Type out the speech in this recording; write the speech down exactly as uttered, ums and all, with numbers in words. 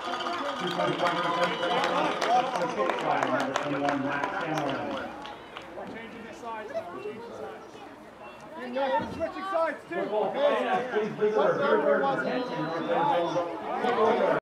two point one percent for kick fly, number twenty-one, Matt Cameron. We're changing the sides now. We're changing sides. You're switching sides too. Football play, please visitor, third, third, attention, North End Zone.